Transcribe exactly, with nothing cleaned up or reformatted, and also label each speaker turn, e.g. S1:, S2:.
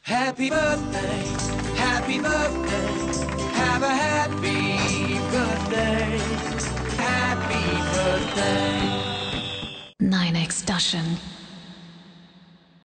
S1: Happy birthday, happy birthday, have a happy birthday, happy birthday.
S2: nine X Tashan.